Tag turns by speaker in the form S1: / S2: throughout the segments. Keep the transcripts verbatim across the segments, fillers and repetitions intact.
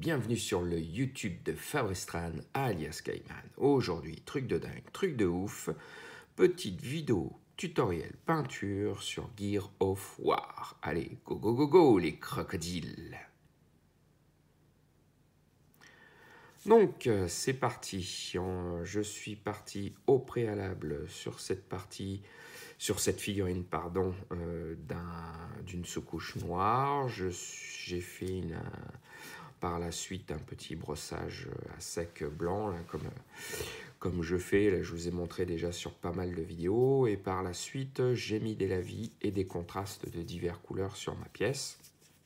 S1: bienvenue sur le YouTube de Fabrice Tran alias Kaiman. Aujourd'hui, truc de dingue, truc de ouf, petite vidéo tutoriel peinture sur Gears of War. Allez, go go go go les crocodiles. Donc c'est parti, je suis parti au préalable sur cette partie, sur cette figurine pardon, euh, d'une sous-couche noire. J'ai fait une, par la suite un petit brossage à sec blanc, là, comme, comme je fais, là, je vous ai montré déjà sur pas mal de vidéos. Et par la suite, j'ai mis des lavis et des contrastes de diverses couleurs sur ma pièce.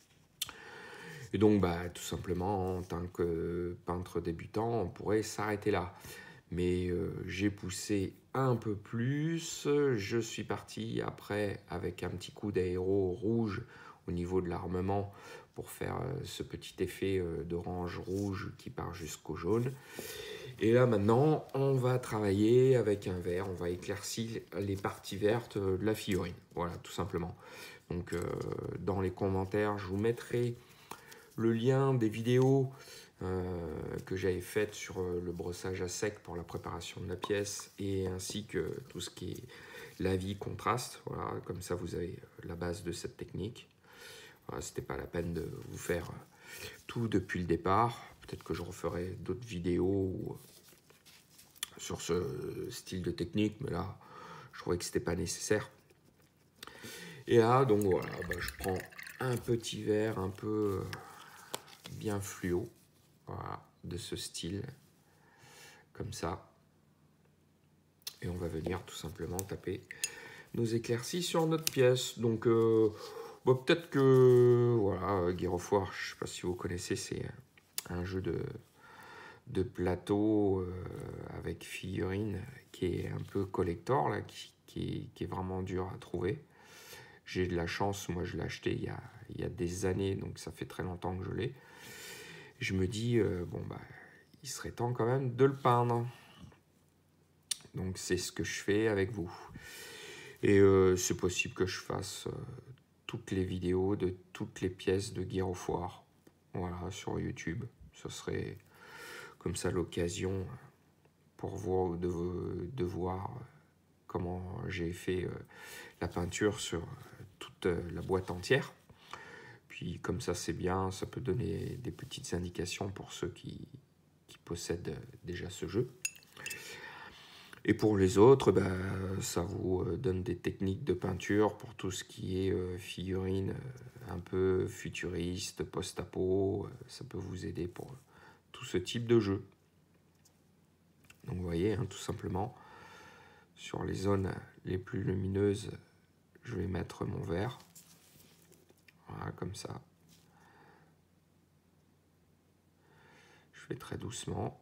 S1: Et donc, bah, tout simplement, en tant que peintre débutant, on pourrait s'arrêter là. Mais euh, j'ai poussé un peu plus. Je suis parti après avec un petit coup d'aéro rouge au niveau de l'armement pour faire euh, ce petit effet euh, d'orange rouge qui part jusqu'au jaune. Et là maintenant, on va travailler avec un vert. On va éclaircir les parties vertes de la figurine. Voilà, tout simplement. Donc, euh, dans les commentaires, je vous mettrai le lien des vidéos euh, que j'avais faites sur euh, le brossage à sec pour la préparation de la pièce et ainsi que tout ce qui est lavis, contraste. Voilà, comme ça vous avez la base de cette technique. Voilà, c'était pas la peine de vous faire tout depuis le départ. Peut-être que je referai d'autres vidéos sur ce style de technique, mais là je trouvais que c'était pas nécessaire. Et là donc voilà, bah, je prends un petit verre un peu bien fluo, voilà, de ce style, comme ça. Et on va venir tout simplement taper nos éclaircies sur notre pièce. Donc, euh, bah, peut-être que, voilà, Gears of War, je ne sais pas si vous connaissez, c'est un jeu de, de plateau euh, avec figurines qui est un peu collector, là, qui, qui, est, qui est vraiment dur à trouver. J'ai de la chance, moi je l'ai acheté il y, a, il y a des années, donc ça fait très longtemps que je l'ai. Je me dis, euh, bon, bah, il serait temps quand même de le peindre. Donc, c'est ce que je fais avec vous. Et euh, c'est possible que je fasse euh, toutes les vidéos de toutes les pièces de Gears of War. Voilà, sur YouTube. Ce serait comme ça l'occasion pour vous de, de voir comment j'ai fait euh, la peinture sur toute la boîte entière. Puis comme ça c'est bien, ça peut donner des petites indications pour ceux qui, qui possèdent déjà ce jeu. Et pour les autres, bah, ça vous donne des techniques de peinture pour tout ce qui est euh, figurine euh, un peu futuriste, post-apo. Euh, ça peut vous aider pour tout ce type de jeu. Donc vous voyez, hein, tout simplement, sur les zones les plus lumineuses, je vais mettre mon vert. Voilà, comme ça. Je fais très doucement.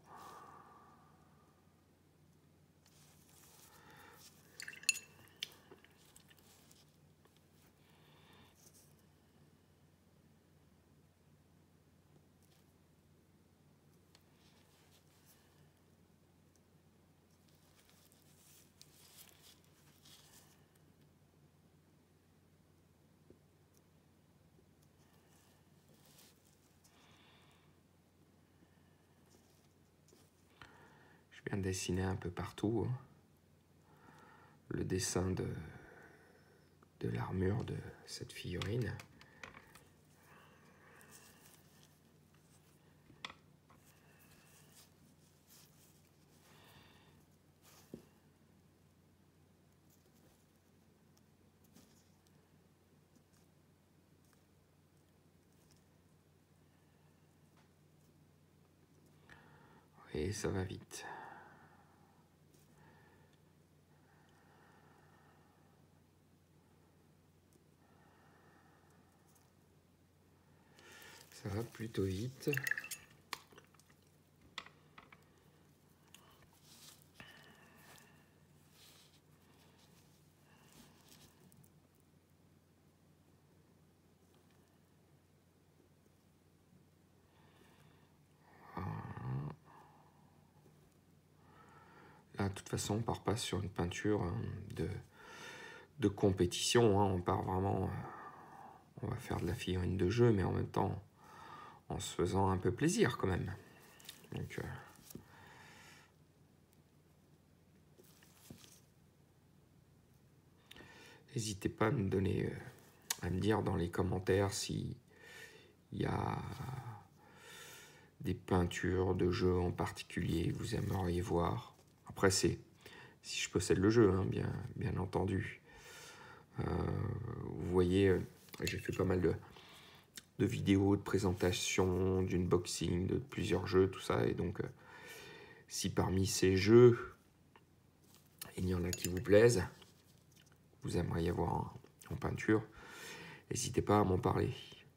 S1: Je viens de dessiner un peu partout hein, le dessin de, de l'armure de cette figurine. Et ça va vite. Ça va plutôt vite. Là, de toute façon, on ne part pas sur une peinture hein, de, de compétition. Hein. On part vraiment... Euh, on va faire de la figurine de jeu, mais en même temps, en se faisant un peu plaisir quand même. Donc, euh, n'hésitez pas à me donner, à me dire dans les commentaires si il y a des peintures de jeux en particulier que vous aimeriez voir. Après, c'est si je possède le jeu, hein, bien, bien entendu. Euh, vous voyez, euh, j'ai fait pas mal de, de vidéos, de présentations, d'unboxing, de plusieurs jeux, tout ça. Et donc, euh, si parmi ces jeux, il y en a qui vous plaisent, vous aimeriez voir en, en peinture, n'hésitez pas à m'en parler.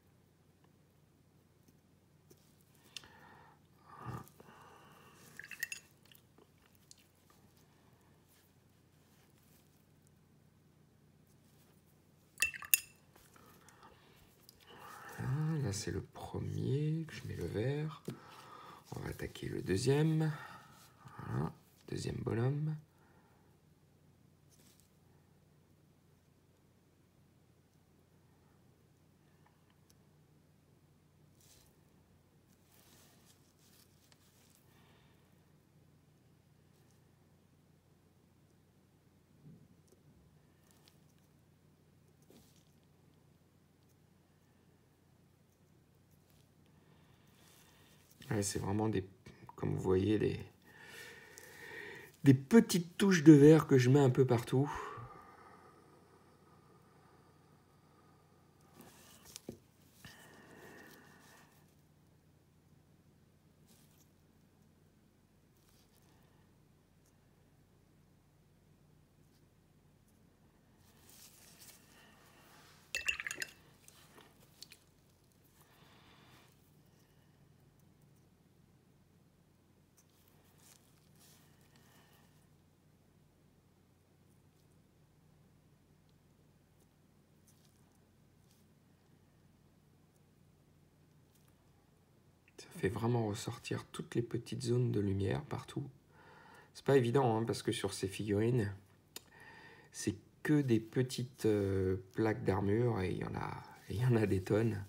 S1: Là, c'est le premier, je mets le vert. On va attaquer le deuxième. Voilà, deuxième bonhomme. Ouais, c'est vraiment des, comme vous voyez, des, des petites touches de vert que je mets un peu partout. Ça fait vraiment ressortir toutes les petites zones de lumière partout. C'est pas évident, hein, parce que sur ces figurines, c'est que des petites euh, plaques d'armure et il y en a, il y en a des tonnes.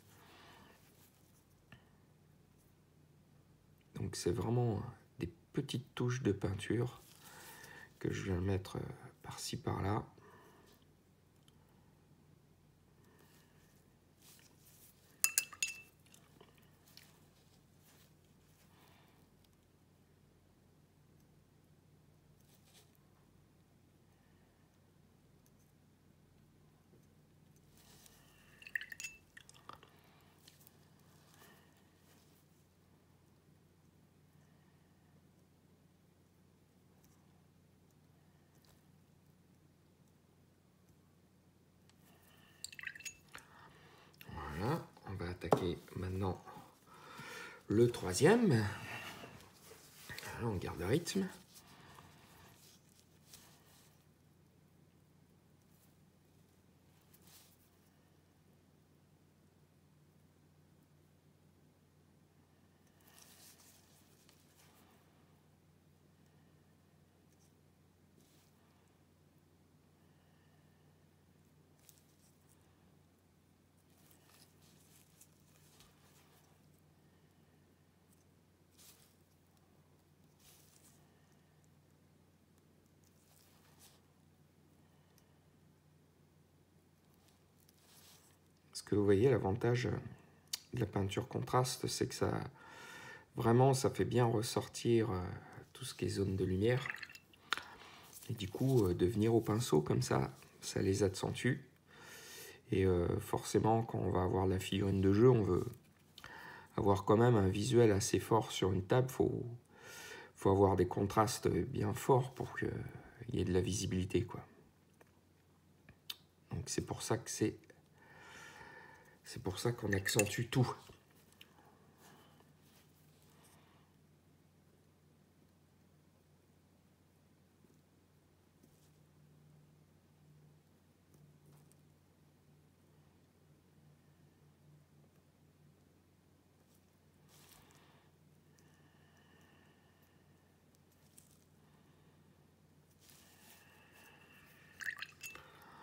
S1: Donc c'est vraiment des petites touches de peinture que je viens mettre euh, par-ci par-là. Voilà, on va attaquer maintenant le troisième. Voilà, on garde le rythme. Ce que vous voyez, l'avantage de la peinture contraste, c'est que ça, vraiment, ça fait bien ressortir euh, tout ce qui est zone de lumière. Et du coup, euh, de venir au pinceau comme ça, ça les accentue. Et euh, forcément, quand on va avoir la figurine de jeu, on veut avoir quand même un visuel assez fort sur une table. Il faut, faut avoir des contrastes bien forts pour qu'il y ait de la visibilité, quoi. Donc c'est pour ça que c'est... C'est pour ça qu'on accentue tout.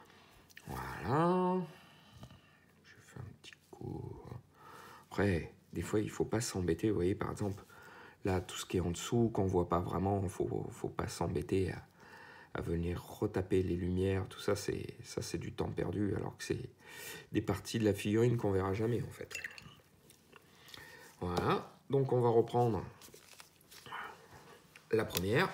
S1: Voilà. Je fais un petit coup. Après, des fois, il ne faut pas s'embêter. Vous voyez, par exemple, là, tout ce qui est en dessous, qu'on ne voit pas vraiment, il ne faut, faut pas s'embêter à, à venir retaper les lumières. Tout ça, c'est ça, c'est du temps perdu, alors que c'est des parties de la figurine qu'on verra jamais, en fait. Voilà, donc on va reprendre la première.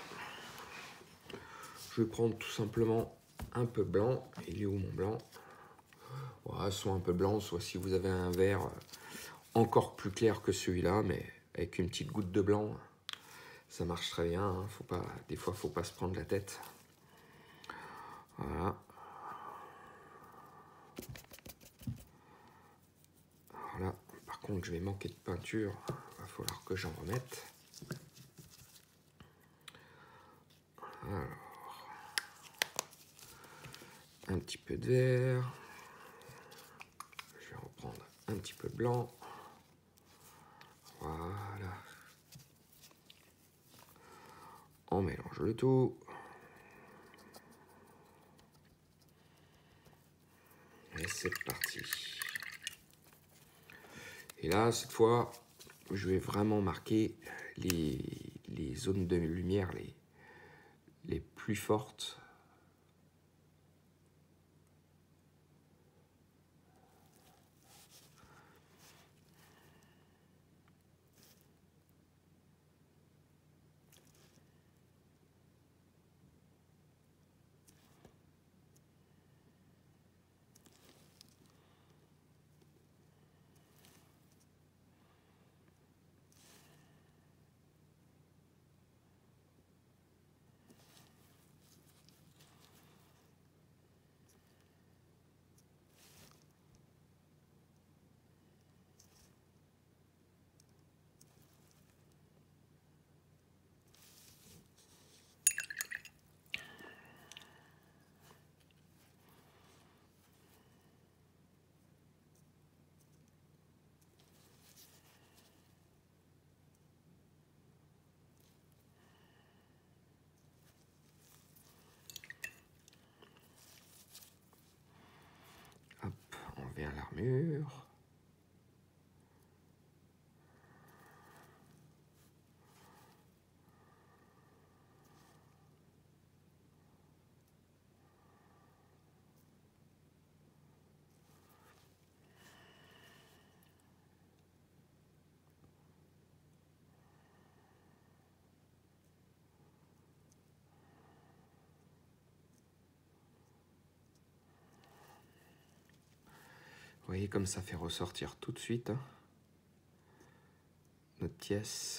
S1: Je vais prendre tout simplement un peu blanc. Il est où mon blanc? Voilà, soit un peu blanc, soit si vous avez un vert encore plus clair que celui-là, mais avec une petite goutte de blanc, ça marche très bien. Hein. Faut pas, des fois, il ne faut pas se prendre la tête. Voilà. Voilà. Par contre, je vais manquer de peinture. Il va falloir que j'en remette. Alors, un petit peu de vert. Je vais reprendre un petit peu de blanc. Voilà. On mélange le tout. Et c'est parti. Et là, cette fois, je vais vraiment marquer les, les zones de lumière les, les plus fortes. Hop, on vient à l'armure. Vous voyez comme ça fait ressortir tout de suite hein, notre pièce.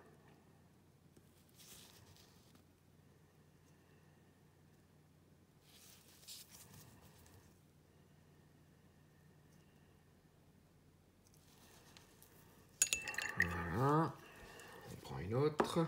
S1: Voilà. On prend une autre.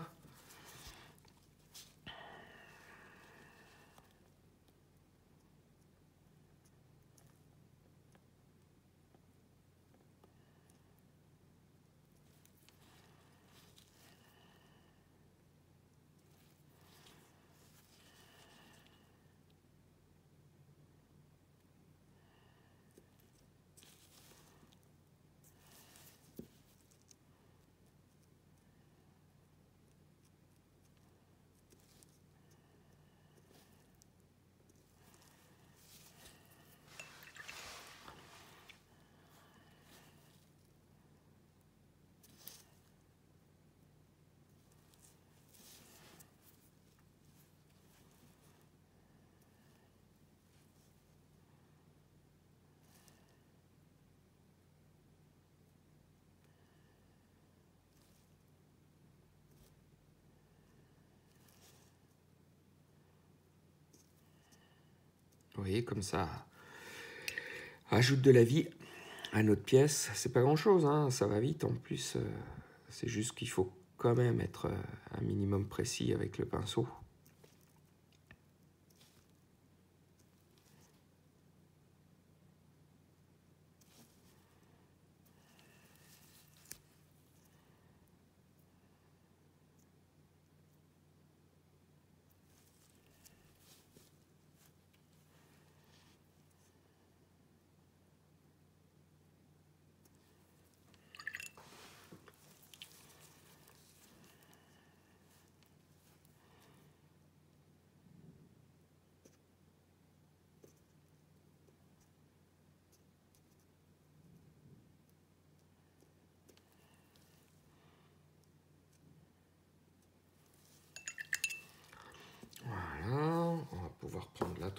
S1: Vous voyez comme ça ajoute de la vie à notre pièce. C'est pas grand chose, hein, ça va vite en plus. Euh, c'est juste qu'il faut quand même être euh, un minimum précis avec le pinceau.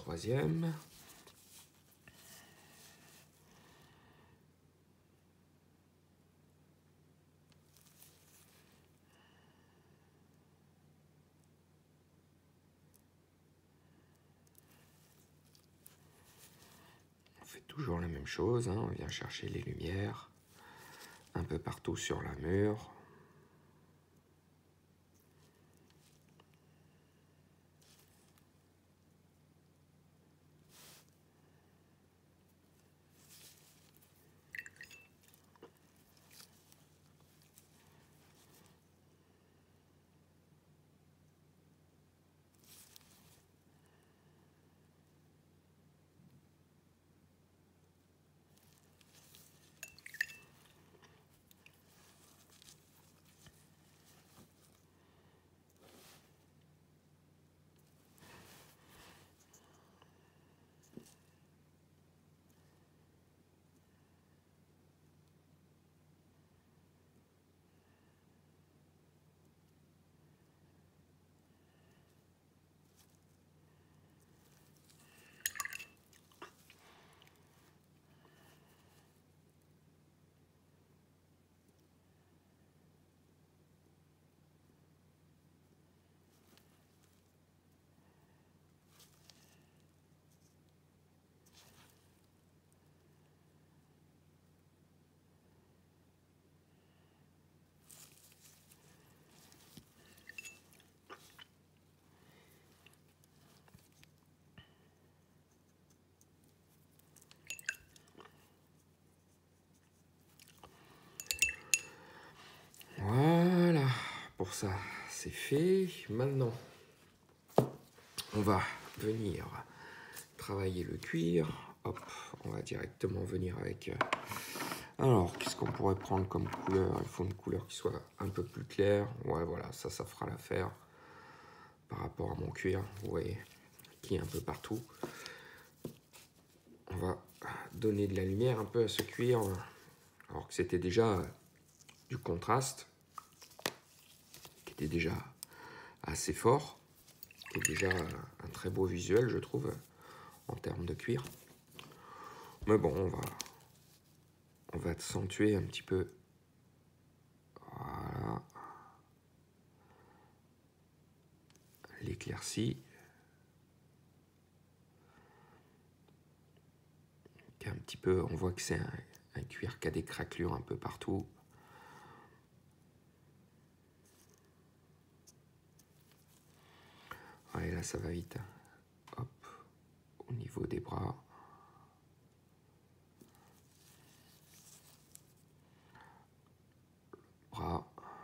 S1: troisième. On fait toujours la même chose, hein. On vient chercher les lumières un peu partout sur la mur. Voilà, pour ça, c'est fait. Maintenant, on va venir travailler le cuir. Hop, on va directement venir avec... Alors, qu'est-ce qu'on pourrait prendre comme couleur? Il faut une couleur qui soit un peu plus claire. Ouais, voilà, ça, ça fera l'affaire par rapport à mon cuir, vous voyez, qui est un peu partout. On va donner de la lumière un peu à ce cuir, alors que c'était déjà du contraste, qui était déjà assez fort, qui est déjà un très beau visuel, je trouve, en termes de cuir. Mais bon, on va, on va accentuer un petit peu. Voilà. L'éclaircie. Un petit peu, on voit que c'est un, un cuir qui a des craquelures un peu partout. Ouais, là, ça va vite. Hop, au niveau des bras. Bras.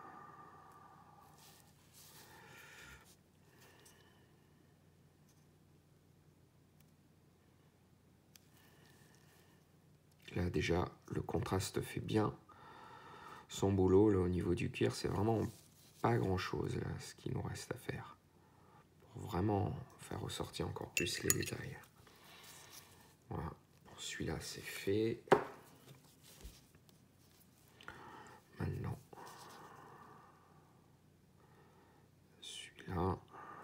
S1: Là, déjà, le contraste fait bien son boulot. Là, au niveau du cuir, c'est vraiment pas grand-chose, là, ce qu'il nous reste à faire. Pour vraiment faire ressortir encore plus les détails. Voilà, pour celui-là, c'est fait. Maintenant, celui-là.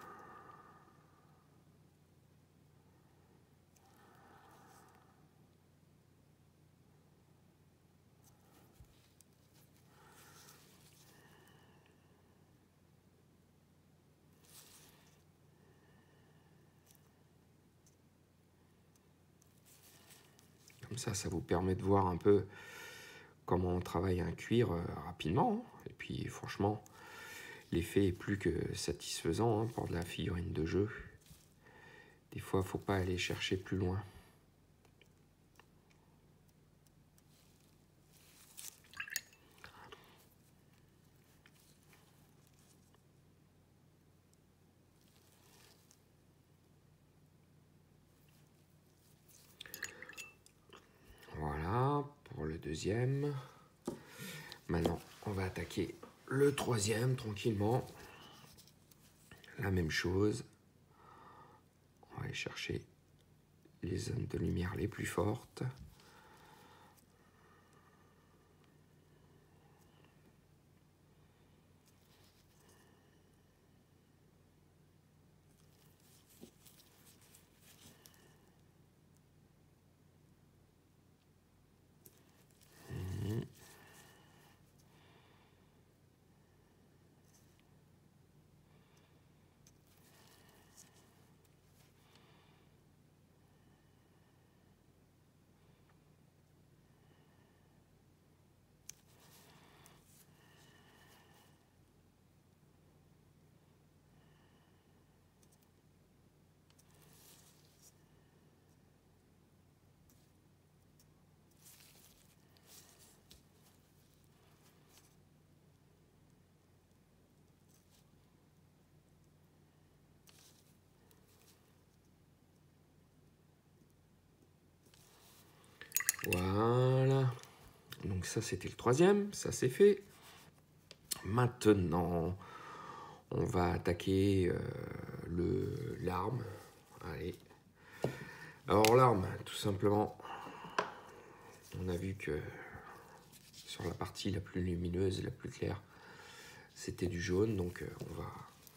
S1: Comme ça, ça vous permet de voir un peu comment on travaille un cuir euh, rapidement. Hein. Et puis, franchement, l'effet est plus que satisfaisant hein, pour de la figurine de jeu. Des fois, il ne faut pas aller chercher plus loin. Voilà, pour le deuxième. Maintenant, on va attaquer le troisième tranquillement. La même chose. On va aller chercher les zones de lumière les plus fortes. Voilà. Donc ça, c'était le troisième. Ça, c'est fait. Maintenant, on va attaquer euh, le l'arme. Allez. Alors l'arme, tout simplement, on a vu que sur la partie la plus lumineuse, la plus claire, c'était du jaune. Donc euh, on va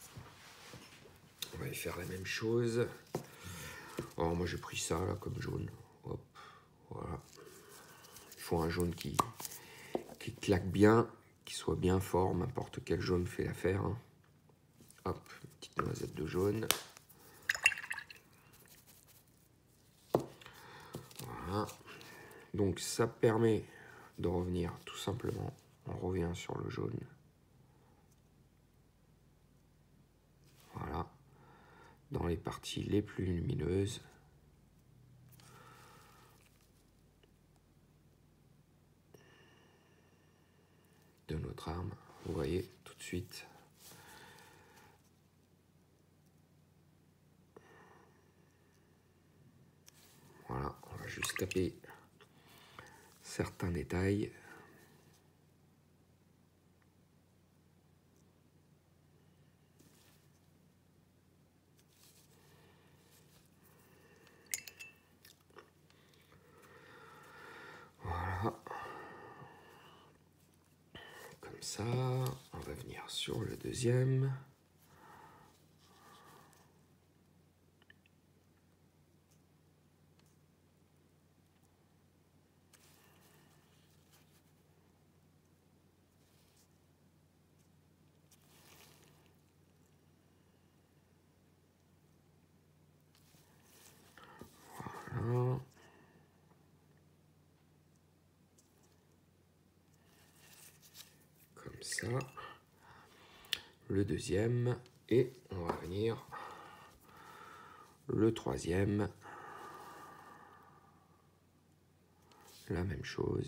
S1: on va y faire la même chose. Alors moi j'ai pris ça là comme jaune. Hop, voilà. Il faut un jaune qui qui claque bien, qui soit bien fort. N'importe quel jaune fait l'affaire. Hein. Hop, une petite noisette de jaune. Voilà. Donc ça permet de revenir tout simplement. On revient sur le jaune. Voilà. Dans les parties les plus lumineuses. De notre arme. Vous voyez tout de suite. Voilà, on va juste taper certains détails. Voilà. Comme ça, on va venir sur le deuxième. Voilà. Comme ça. Le deuxième. Et on va venir le troisième. La même chose.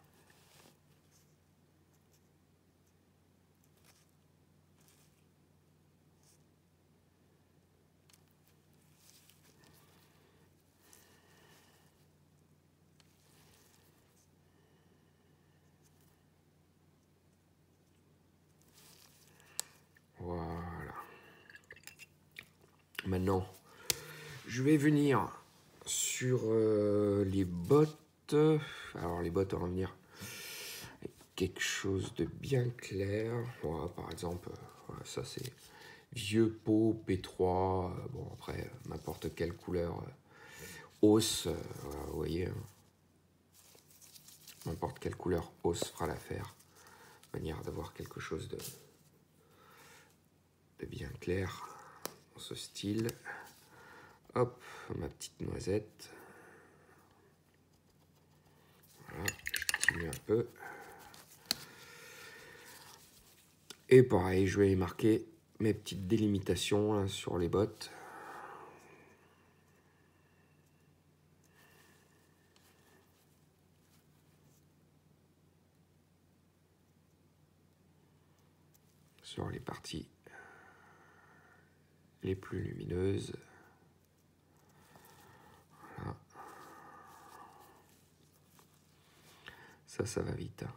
S1: Voilà. Maintenant, je vais venir sur euh, les bottes. Alors les bottes, on va venir avec quelque chose de bien clair. Voilà, par exemple, voilà, ça c'est vieux pot P trois. Euh, bon après, euh, n'importe quelle couleur euh, hausse, euh, voilà, vous voyez. Hein. N'importe quelle couleur hausse fera l'affaire. Manière d'avoir quelque chose de, de bien clair dans ce style. Hop, ma petite noisette. Voilà, je diminue un peu. Et pareil, je vais marquer mes petites délimitations là, sur les bottes. Sur les parties les plus lumineuses. Voilà. Ça, ça va vite. Hein.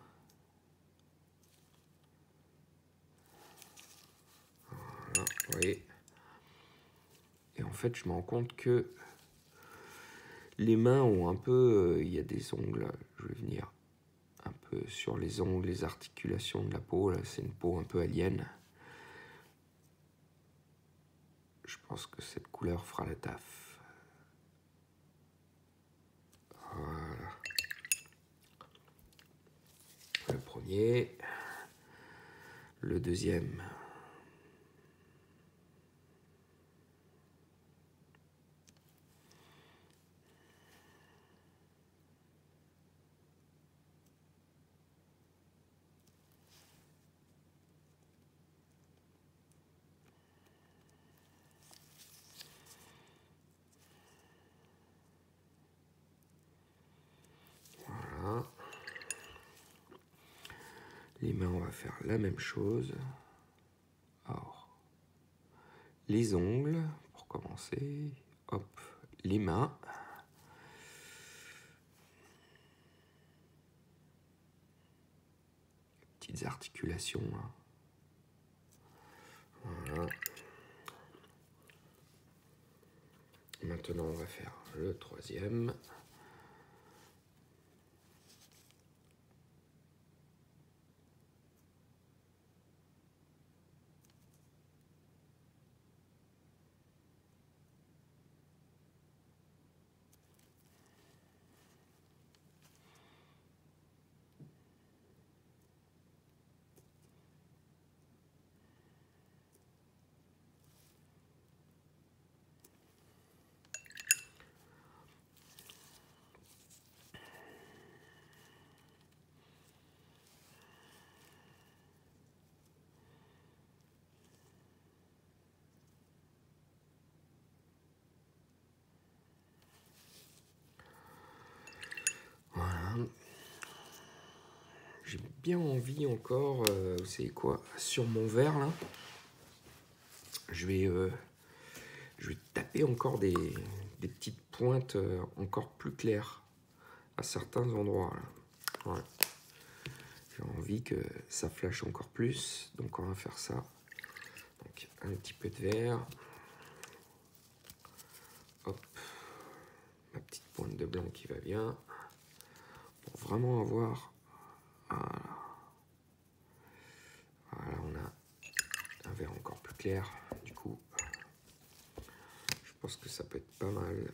S1: Voilà, vous voyez. Et en fait, je me rends compte que les mains ont un peu... Il euh, y a des ongles. Je vais venir un peu sur les ongles, les articulations de la peau. Là, c'est une peau un peu alien. Je pense que cette couleur fera le taf. Voilà. Le premier. Le deuxième. Voilà. Les mains, on va faire la même chose. Alors, les ongles, pour commencer. Hop, les mains. petites articulations. Hein. Voilà. Maintenant, on va faire le troisième. J'ai bien envie encore, euh, vous savez quoi, sur mon verre là, je vais, euh, je vais taper encore des, des petites pointes euh, encore plus claires à certains endroits. Là. Ouais. J'ai envie que ça flash encore plus, donc on va faire ça. Donc un petit peu de vert. Hop, ma petite pointe de blanc qui va bien. Pour vraiment avoir... Voilà. Voilà, on a un vert encore plus clair. Du coup, je pense que ça peut être pas mal.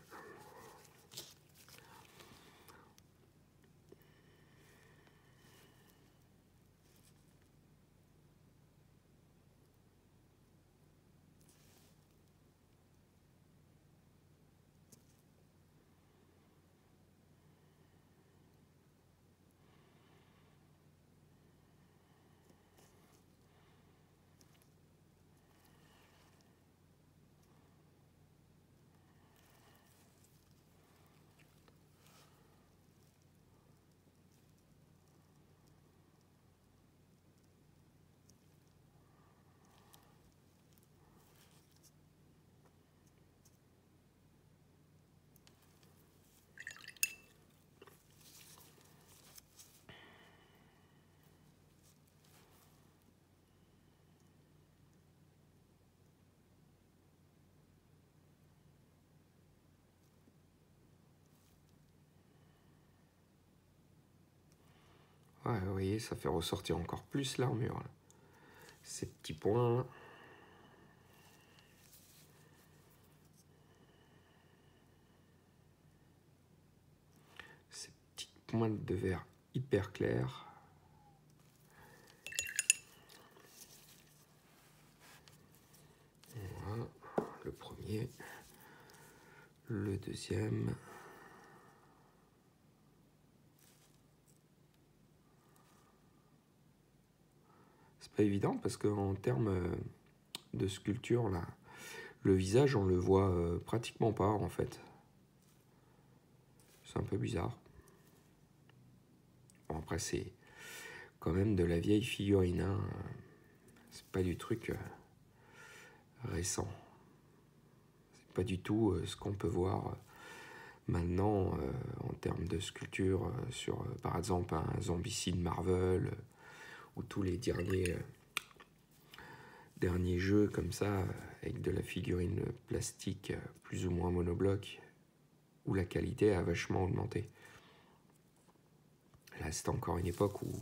S1: Ouais, vous voyez, ça fait ressortir encore plus l'armure. Là. Ces petits points. Là. Ces petites pointes de verre hyper claires. Voilà, le premier. Le deuxième. C'est pas évident parce qu'en termes de sculpture, là, le visage, on le voit euh, pratiquement pas en fait. C'est un peu bizarre. Bon, après, c'est quand même de la vieille figurine. Hein. C'est pas du truc euh, récent. C'est pas du tout euh, ce qu'on peut voir euh, maintenant euh, en termes de sculpture euh, sur, euh, par exemple, un Zombicide Marvel euh, ou tous les derniers, euh, derniers jeux comme ça, euh, avec de la figurine plastique euh, plus ou moins monobloc, où la qualité a vachement augmenté. Là, c'est encore une époque où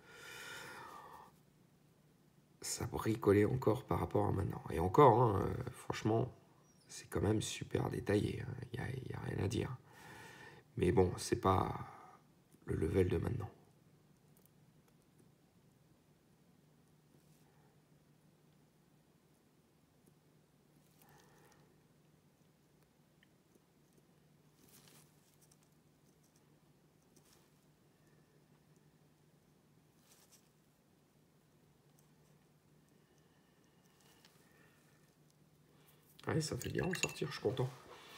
S1: ça bricolait encore par rapport à maintenant. Et encore, hein, euh, franchement, c'est quand même super détaillé. Il hein, n'y a, a rien à dire. Mais bon, c'est pas le level de maintenant. Ouais, ça fait bien en sortir, je suis content.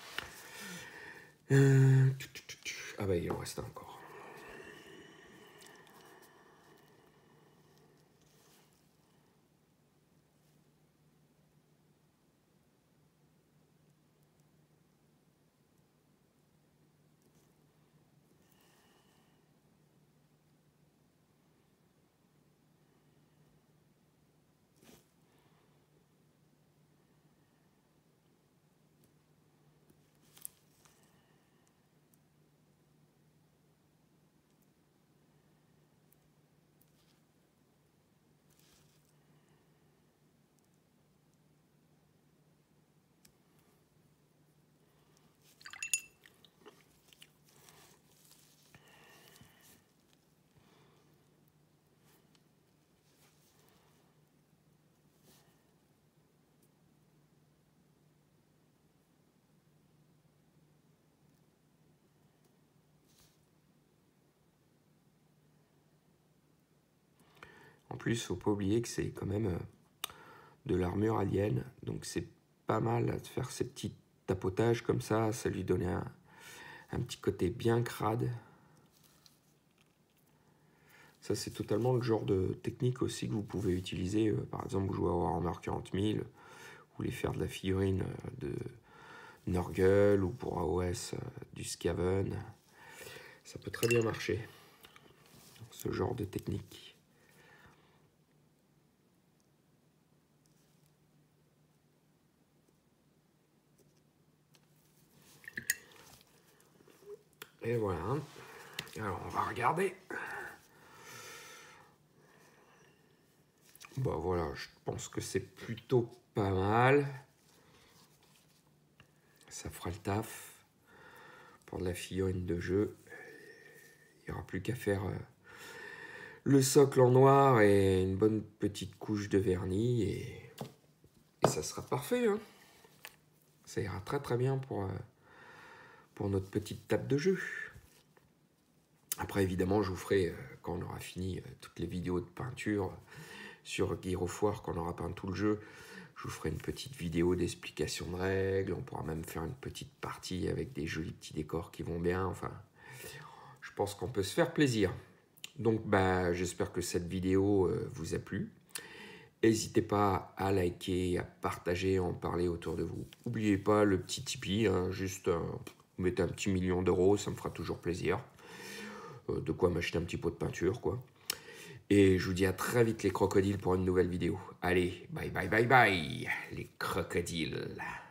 S1: Euh... Ah bah il en reste encore. plus, faut pas oublier que c'est quand même euh, de l'armure alien. Donc c'est pas mal de faire ces petits tapotages comme ça. Ça lui donnait un, un petit côté bien crade. Ça, c'est totalement le genre de technique aussi que vous pouvez utiliser. Euh, par exemple, vous jouez à Warhammer quarante mille, vous voulez faire de la figurine euh, de Nurgle ou pour A O S euh, du Skaven. Ça peut très bien marcher, ce genre de technique. Et voilà. Alors, on va regarder. Bah voilà, je pense que c'est plutôt pas mal. Ça fera le taf pour de la figurine de jeu. Il n'y aura plus qu'à faire euh, le socle en noir et une bonne petite couche de vernis et, et ça sera parfait. Hein. Ça ira très très bien pour, euh, pour notre petite table de jeu. Après, évidemment, je vous ferai, euh, quand on aura fini euh, toutes les vidéos de peinture sur Gears of War, quand on aura peint tout le jeu, je vous ferai une petite vidéo d'explication de règles. On pourra même faire une petite partie avec des jolis petits décors qui vont bien. Enfin, je pense qu'on peut se faire plaisir. Donc, bah, j'espère que cette vidéo euh, vous a plu. N'hésitez pas à liker, à partager, à en parler autour de vous. N'oubliez pas le petit Tipeee, hein, juste euh, vous mettez un petit million d'euros, ça me fera toujours plaisir. Euh, de quoi m'acheter un petit pot de peinture, quoi. Et je vous dis à très vite les crocodiles pour une nouvelle vidéo. Allez, bye bye bye bye, les crocodiles.